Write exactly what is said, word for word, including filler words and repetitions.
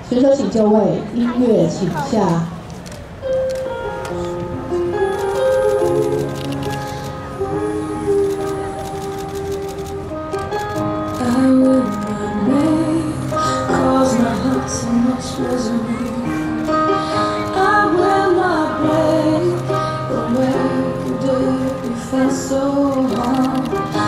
选手请就位，音乐请下。 So much misery. I wear my blade, but where did you feel so hard?